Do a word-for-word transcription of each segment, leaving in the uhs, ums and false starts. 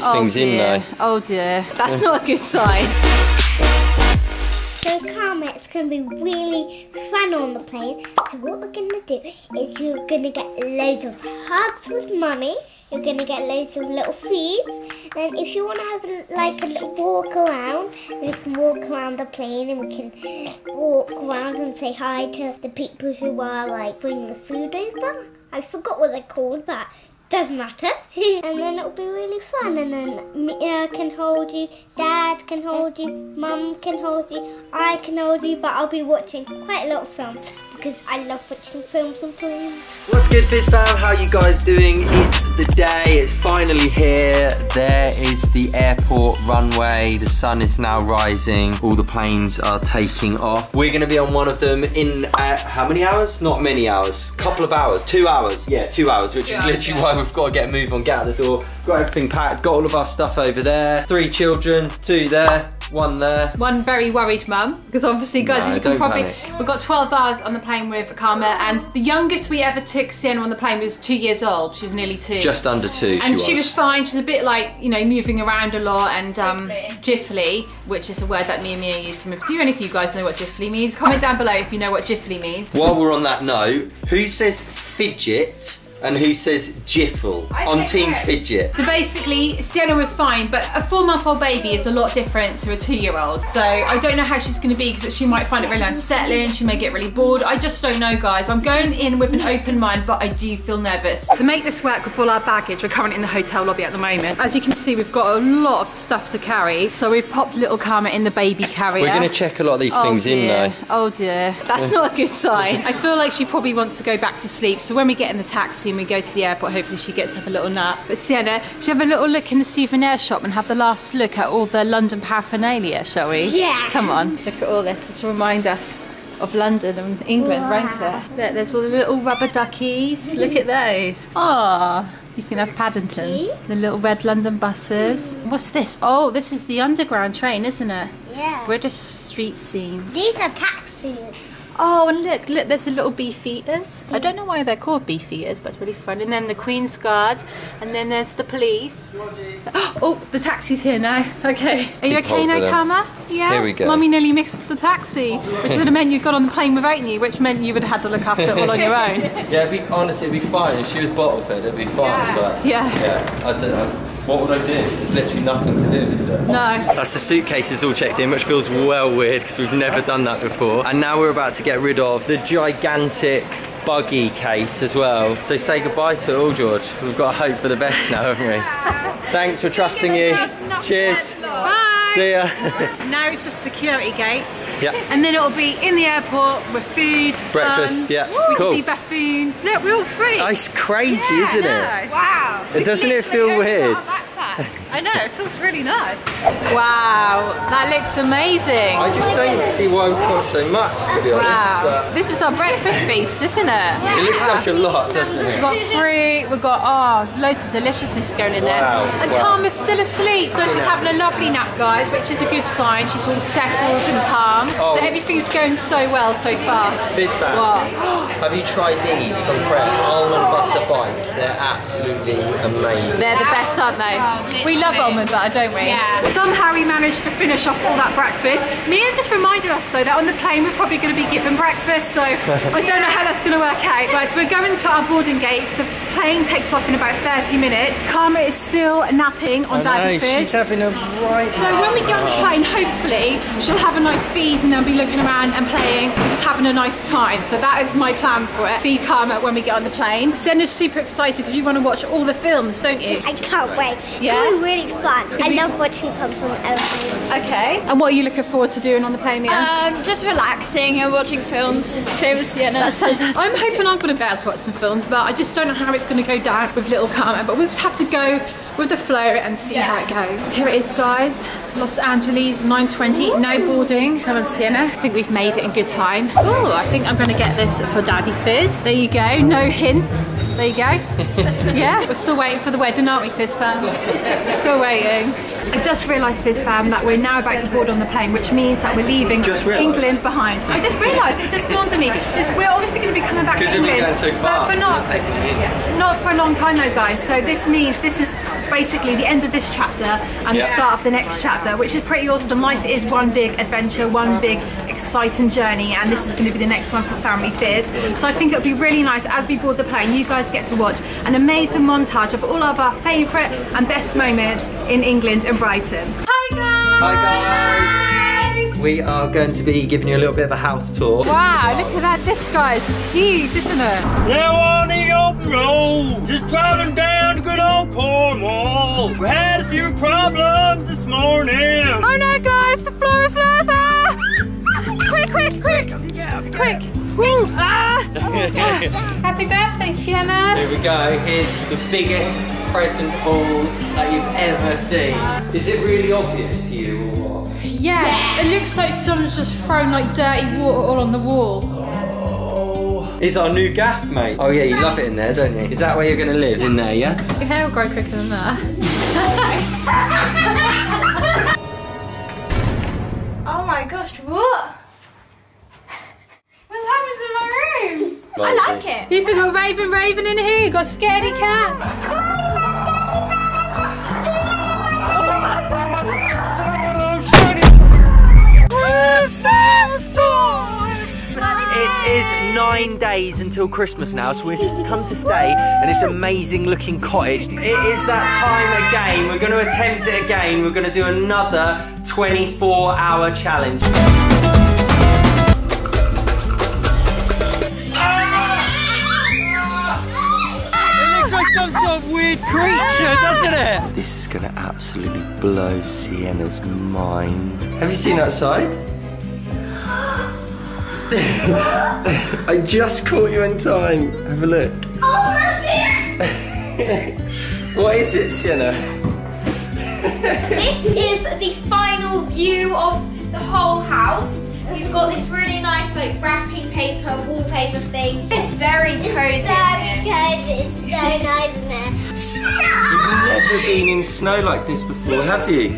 Oh things dear. in though. Oh dear, that's not a good sign. So Karma, it's going to be really fun on the plane. So what we're going to do is you're going to get loads of hugs with Mummy. You're going to get loads of little feeds. Then if you want to have like a little walk around, we can walk around the plane and we can walk around and say hi to the people who are like bringing the food over. I forgot what they're called, but doesn't matter. And then it'll be really fun. And then Mia can hold you, Dad can hold you, Mum can hold you, I can hold you, but I'll be watching quite a lot of films because I love watching films and planes. What's good, Fizz fam? How you guys doing? It's the day, it's finally here. There is the airport runway. The sun is now rising. All the planes are taking off. We're gonna be on one of them in uh, how many hours? Not many hours. Couple of hours. Two hours. Yeah, two hours, which is literally why we've got to get a move on, get out the door. Got everything packed, got all of our stuff over there. Three children, two there, one there. One very worried mum, because obviously, guys, No, as you can don't probably, panic. we've got twelve hours on the plane with Karma, and the youngest we ever took Sienna on the plane was two years old. She was nearly two. Just under two, she and was. she was fine. She's a bit like, you know, moving around a lot, and um, jiffly, which is a word that me and Mia use. Do any of you guys know what jiffly means? Comment down below if you know what jiffly means. While we're on that note, who says fidget and who says jiffle on Team Fidget? So basically, Sienna was fine, but a four-month-old baby is a lot different to a two-year-old. So I don't know how she's going to be, because she might find it really unsettling, she may get really bored. I just don't know, guys. I'm going in with an open mind, but I do feel nervous. To make this work with all our baggage, we're currently in the hotel lobby at the moment. As you can see, we've got a lot of stuff to carry. So we've popped little Karma in the baby carrier. We're going to check a lot of these Oh things in dear. though. Oh dear, that's not a good sign. I feel like she probably wants to go back to sleep. So when we get in the taxi and we go to the airport, hopefully she gets to have a little nap. But Sienna, should we have a little look in the souvenir shop and have the last look at all the London paraphernalia, shall we? Yeah. Come on, look at all this, just to remind us of London and England, Wow. won't it? Look, there's all the little rubber duckies. Look at those. Ah, do you think that's Paddington? Okay. The little red London buses. What's this? Oh, this is the underground train, isn't it? Yeah. British street scenes. These are taxis. Oh, and look, look, there's the little beef eaters. I don't know why they're called beef eaters, but it's really fun. And then the Queen's Guard, and then there's the police. Oh, the taxi's here now. Okay. Are you Keep okay hold now, for them. Karma? Yeah? Here we go. Mummy nearly missed the taxi, which would have meant you'd got on the plane without you, which meant you would have had to look after it all on your own. Yeah, it'd be, honestly, it'd be fine. If she was bottle fed, it'd be fine. But Yeah. yeah, I don't, I, what would I do? There's literally nothing to do, is there? No. That's the suitcases all checked in, which feels well weird because we've never done that before. And now we're about to get rid of the gigantic buggy case as well. So say goodbye to it all, George. We've got to hope for the best now, haven't we? Thanks for trusting you. Cheers. Bye. See ya. Now it's the security gates. Yeah. And then it'll be in the airport with food, Breakfast, fun. yeah, We cool. can be buffoons. Look, we're all free. Oh, it's crazy, Yeah, isn't I it? know. Wow. It doesn't it feel weird? I know, it feels really nice. Wow, that looks amazing. I just don't see why we've got so much, to be honest. Wow. This is our breakfast feast, isn't it? It looks like a lot, doesn't We've it? got fruit, we've got, oh, loads of deliciousness going in there. Wow, And wow. Karma's still asleep, so she's having a lovely nap, guys, which is a good sign. She's all settled and calm. Oh. So everything's going so well so far. Fizz fam, What? have you tried these from Pret? Almond butter bites. They're absolutely amazing. They're the best, aren't they? We love almond butter, don't we? Yeah. Somehow we managed to finish off all that breakfast. Mia just reminded us though that on the plane we're probably going to be given breakfast, so I don't know how that's going to work out. Guys, we're going to our boarding gates. The plane takes off in about thirty minutes. Karma is still napping on Daddy Fizz. she's having a right. So when we get on the plane, hopefully she'll have a nice feed and they'll be looking around and playing, just having a nice time. So that is my plan for it. Feed Karma when we get on the plane. Senna's super excited because you want to watch all the films, don't you? I can't wait. Yeah? It's really fun. I love watching films on airplanes. Okay. And what are you looking forward to doing on the plane, Mia? Um, just relaxing and watching films. Same as Sienna. I'm hoping I'm going to be able to watch some films, but I just don't know how it's going to go down with little Karma. But we'll just have to go with the flow and see how it goes. Here it is, guys. Los Angeles, nine twenty, now boarding. Come on, Sienna. I think we've made it in good time. Oh, I think I'm going to get this for Daddy Fizz. There you go. No hints. There you go. Yeah, we're still waiting for the wedding, aren't we, Fizz fam? We're still waiting. I just realised, Fizz fam, that we're now about to board on the plane, which means that we're leaving Just realised? England behind. I just realised, it just dawned on me. It's, we're obviously going to be coming back to Because we've been England, going so but fast. for not, not for a long time though, guys. So this means this is basically the end of this chapter and Yeah. the start of the next chapter, which is pretty awesome. Life is one big adventure, one big exciting journey, and this is going to be the next one for Family Fears. So I think it would be really nice as we board the plane, you guys get to watch an amazing montage of all of our favourite and best moments in England and Brighton. Hi guys! Hi guys! We are going to be giving you a little bit of a house tour. Wow, look at that. This guys is huge, isn't it? Now on the open road, just driving down to good old Cornwall. We had a few problems this morning. Oh no guys, the floor is lava! Quick, quick, quick! Quick! Woo! Ah! Happy birthday, Sienna! Here we go. Here's the biggest present ball that you've ever seen. Is it really obvious to you or what? Yeah, it looks like someone's just thrown like dirty water all on the wall. It's our new gaff, mate. Oh yeah, you love it in there, don't you? Is that where you're going to live, in there, yeah? Your hair will grow quicker than that. Oh my gosh, what? What's happened to my room? I like it. You forgot Raven Raven in here, you got scaredy cat. It is nine days until Christmas now, so we've come to stay in this amazing looking cottage. It is that time again. We're going to attempt it again. We're going to do another twenty-four hour challenge. Some sort of weird creature, doesn't it? This is going to absolutely blow Sienna's mind. Have you seen that side? I just caught you in time. Have a look. Oh my What is it, Sienna? This is the final view of the whole house. We've got this really nice like wrapping paper, wallpaper thing. It's very cozy. It's so nice in there. You've never been in snow like this before, have you?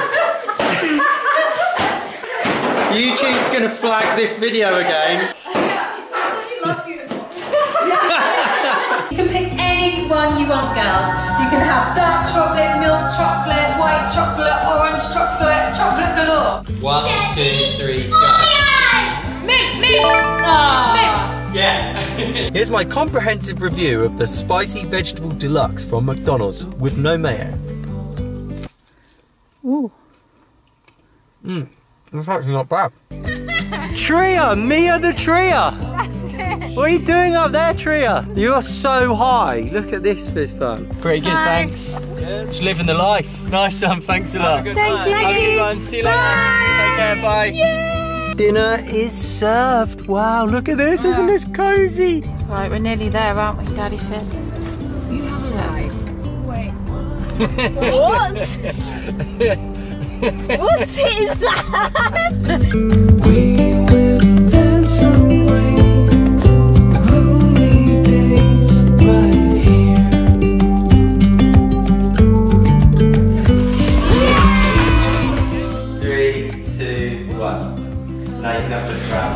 YouTube's gonna flag this video again. You can pick any one you want, girls. You can have dark chocolate, milk chocolate, white chocolate, orange chocolate, chocolate galore. One, two, three, go. Mint, mint! Aww. Mint! Yeah. Here's my comprehensive review of the Spicy Vegetable Deluxe from McDonald's with no mayo. Ooh. Mmm, it's actually not bad. Tria, Mia the Tria. What are you doing up there, Tria? You are so high. Look at this, fizz fun. Pretty good, Hi. thanks. Just living the life. Nice one, thanks a lot. Thank Have a you. good one. See you later. Take care, bye. Yay. Dinner is served. Wow, look at this. Isn't this cozy? Right, we're nearly there, aren't we, Daddy Fizz? You have a right. Wait. What? What is that? We will dance away the lonely days right here. Three, two, one. Now you can have a look around.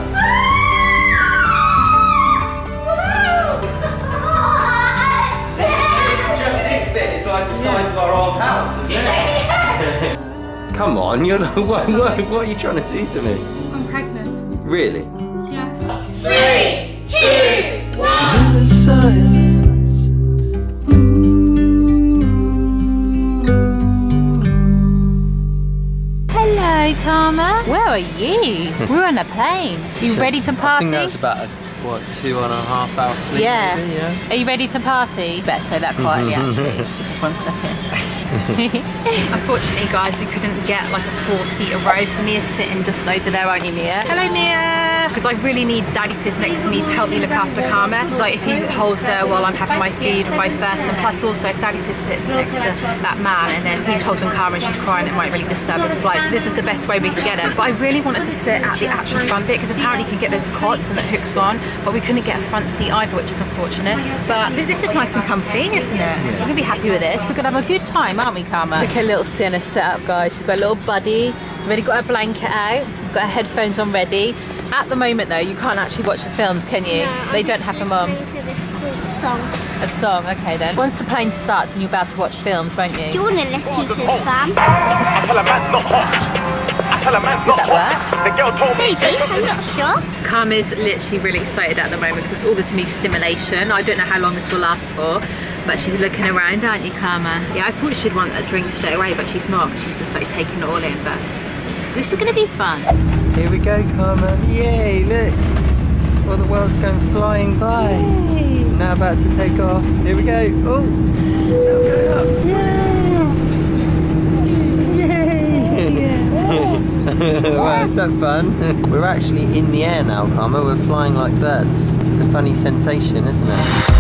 Just this bit is like the size of our old house, isn't it? Come on, you're like, what, what, what are you trying to do to me? I'm pregnant. Really? Yeah. Three, two, one. In the silence. Hello, Karma. Where are you? We're on a plane. You ready to I party? think that's about a, what, two and a half hour sleep? Yeah. Maybe, yeah. Are you ready to party? Better say that quietly, actually, because everyone's looking. Unfortunately, guys, we couldn't get like a four-seater row, so Mia's sitting just over there, aren't you, Mia? Hello, Mia! Because I really need Daddy Fizz next to me to help me look after Karma. It's like if he holds her while I'm having my feed and vice versa, and plus also if Daddy Fizz sits next to that man and then he's holding Karma and she's crying, it might really disturb his flight. So this is the best way we could get her. But I really wanted to sit at the actual front bit because apparently you can get those cots and it hooks on, but we couldn't get a front seat either, which is unfortunate. But this is nice and comfy, isn't it? We're gonna be happy with this. We're gonna have a good time, aren't we, Karma? Look at little Sienna set up, guys. She's got a little buddy. We've already got her blanket out. We've got her headphones on ready. At the moment, though, you can't actually watch the films, can you? No, they I'm don't just have them on. listening to this cool song. A song, okay then. Once the plane starts, and you'll be able to watch films, won't you? Jordan, let's keep his fam. Did that work? Maybe, I'm not sure. Karma's literally really excited at the moment because it's all this new stimulation. I don't know how long this will last for, but she's looking around, aren't you, Karma? Yeah, I thought she'd want a drink straight away, but she's not, because she's just like taking it all in. But this, this is going to be fun. Here we go, Karma. Yay, look. Well, the world's going flying by. Yay. Now about to take off. Here we go. Oh, now going up. Yay! Yay! Wow, is that fun? We're actually in the air now, Karma. We're flying like birds. It's a funny sensation, isn't it?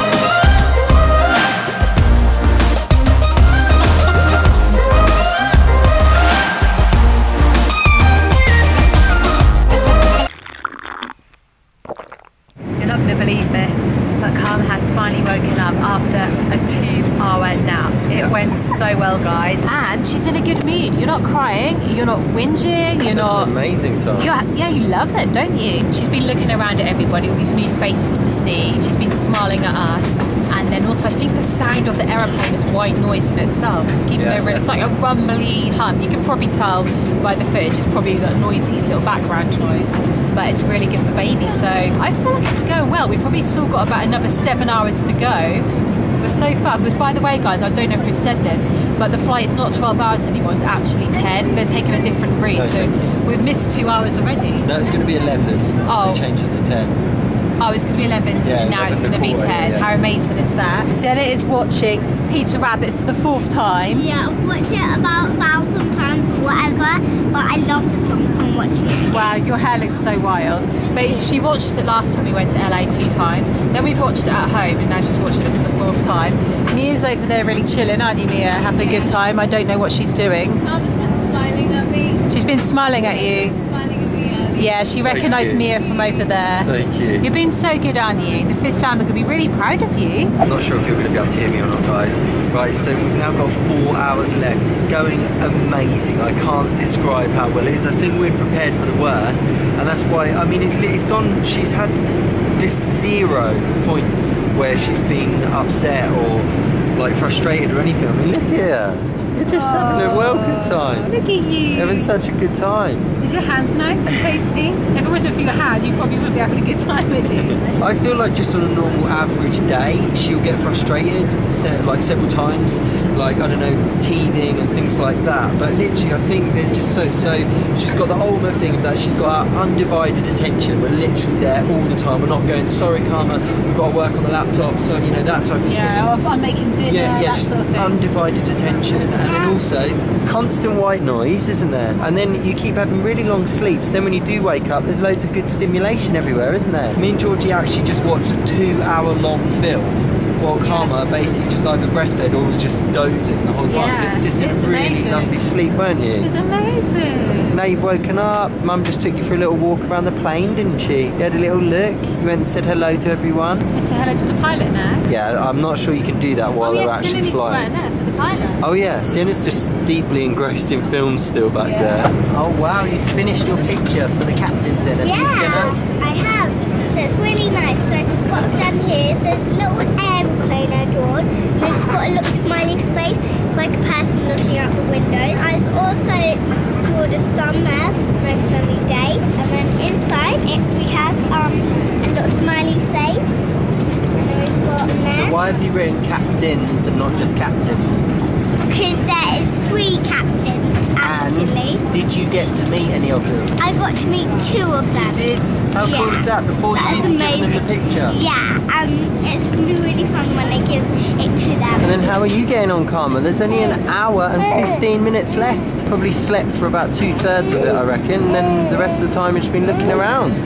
Believe this, but Karma has finally woken up after a two hour nap. It went so well, guys, and she's in a good mood. You're not crying, you're not whinging, you're not... Amazing, Tom. You're, yeah, you love it, don't you? She's been looking around at everybody, all these new faces to see. She's been smiling at us, and then also I think the sound of the aeroplane is white noise in itself. It's keeping Yeah. over. It's like a rumbly hum. You can probably tell by the footage. It's probably a noisy little background noise, but it's really good for babies. So I feel like it's going well. We've probably still got about another seven hours to go. But so far, because by the way, guys, I don't know if we've said this, but the flight is not twelve hours anymore. It's actually ten. They're taking a different route, Okay. so we've missed two hours already. No, it's going to be eleven. Oh. They changed it to ten. Oh, it's going to be eleven, Yeah, and now it's going to be quarter, ten. yeah. How amazing is that? Sienna is watching Peter Rabbit for the fourth time. Yeah, I've watched it about a thousand times or whatever, but I love the film, so I'm watching it. Wow, your hair looks so wild. But she watched it last time we went to L A two times. Then we've watched it at home, and now she's watching it for the fourth time. Mia's over there really chilling, aren't you, Mia? Having a good time. I don't know what she's doing. Mama's been smiling at me. She's been smiling at you. Smiling at me earlier. Yeah, she So recognised cute. Mia from over there. So cute. You've been so good, aren't you? The Fizz family could be really proud of you. I'm not sure if you're going to be able to hear me or not, guys. Right, so we've now got four hours left. It's going amazing. I can't describe how well it is. I think we're prepared for the worst, and that's why, I mean, it's, it's gone, she's had this zero points where she's been upset or like frustrated or anything. I mean, look here. You're just having a well good time. Look at you. Having such a good time. Is your hands nice and tasty? If it wasn't for your hand, you probably wouldn't be having a good time, would you? I feel like just on a normal average day, she'll get frustrated se like several times, like, I don't know, teething and things like that. But literally, I think there's just so, so she's got the ultimate thing of that she's got our undivided attention. We're literally there all the time. We're not going, sorry, Karma, we've got to work on the laptop, so, you know, that type of Yeah, thing. or I'm making dinner, Yeah, yeah, that just sort of thing. undivided attention. And then also, constant white noise, isn't there? And then you keep having really long sleeps. Then when you do wake up, there's loads of good stimulation everywhere, isn't there? Me and Georgie actually just watched a two hour long film while Karma basically just either breastfed or was just dozing the whole time. Yeah, just just in a it's really amazing. lovely sleep, weren't you? It's amazing. Now you've woken up, Mum just took you for a little walk around the plane, didn't she? You had a little look, you went and said hello to everyone. You say hello to the pilot now. Yeah, I'm not sure you can do that while Oh they're yes, Sienna actually needs to flying. work there for the pilot. Oh yeah, Sienna's just deeply engrossed in films still back Yeah. there. Oh wow, you finished your picture for the captain's in, have you, Yeah, Sienna? I have. So it's really nice. So I've just got them here. So there's a little aeroplane I drawn. And it's got a little smiley face. It's like a person looking out the window. I've also drawn a sun there. It's a nice sunny day. And then inside it we have um a little smiley face. And then we've got there. So why have you written captains and not just captain? Because there is three captains actually. And did you get to meet any of them? I got to meet two of them. Did? How cool Yeah. is that? Before That you is even given them the amazing. picture? Yeah, um, it's going to be really fun when I give it to them. And then how are you getting on, Karma? There's only an hour and fifteen minutes left. Probably slept for about two thirds of it, I reckon. And then the rest of the time you've just been looking around.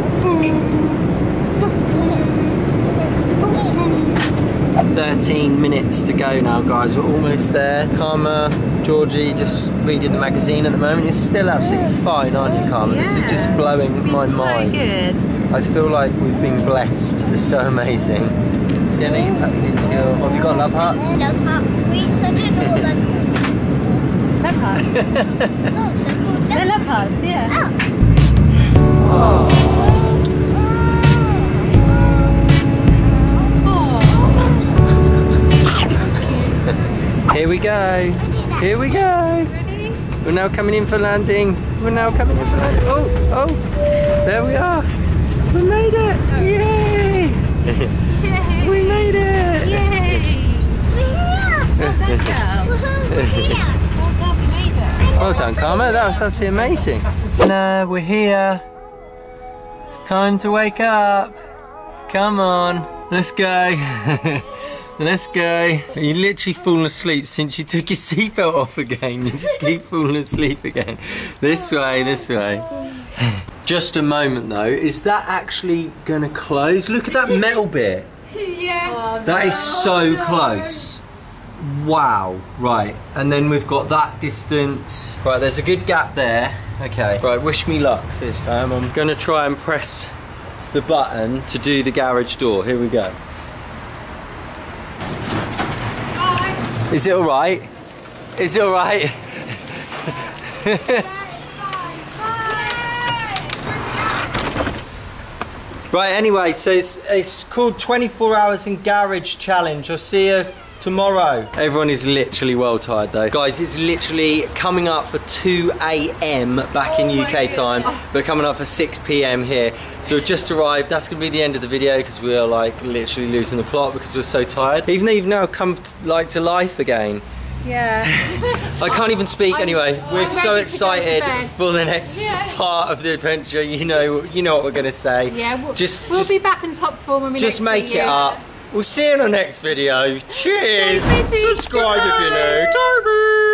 thirteen minutes to go now, guys. We're almost there. Karma, Georgie, just reading the magazine at the moment. You're still absolutely fine, aren't you, Karma? This is just blowing my so mind. good. I feel like we've been blessed. It's so amazing. Sienna, you're tucking into your... Have you got love hearts? Love heart sweets. I don't know what that Love hearts. Oh, they're called They're love hearts, yeah. Oh. Oh. Here we go. Here we go. We're now coming in for landing. We're now coming in for landing. Oh, oh. There we are. We made it. Yay. We made it. Yay! Well done, girls. Well done, we made it. Well done, Karma. That was absolutely amazing. No, we're here. It's time to wake up. Come on. Let's go. Let's go. You literally fallen asleep since you took your seatbelt off again. You just keep falling asleep again. This way, this way. Just a moment though. Is that actually gonna close? Look at that metal bit. Yeah. That is so close. Wow. Right. And then we've got that distance. Right, there's a good gap there. Okay. Right, wish me luck, Fizz fam. I'm gonna try and press the button to do the garage door. Here we go. Is it alright? Is it alright? Right, anyway, so it's, it's called twenty-four hours in garage challenge. I'll see you tomorrow. Everyone is literally well tired though. Guys, it's literally coming up for two A M back in Oh U K time. We're coming up for six P M here. So we've just arrived. That's gonna be the end of the video because we are like literally losing the plot because we're so tired. Even though you've now come to, like to life again. Yeah. I can't even speak anyway. We're I'm so ready to go to excited bed. for the next Yeah. part of the adventure. You know, you know what we're gonna say. Yeah, we'll, just, we'll just, be back in top form when we just next make see it you. up. We'll see you in the next video. Cheers. Bye, Fizzy. Subscribe if you're Goodbye. new. Toby.